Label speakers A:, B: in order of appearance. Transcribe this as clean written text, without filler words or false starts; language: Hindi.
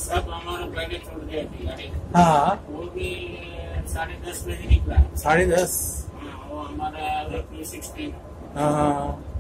A: सब हमारा पहले छोड़ दिया थी गाड़ी।
B: हाँ,
A: वो भी 10:30 बजे निकला।
B: 10:30?
A: हाँ, वो हमारा 316।
B: हाँ,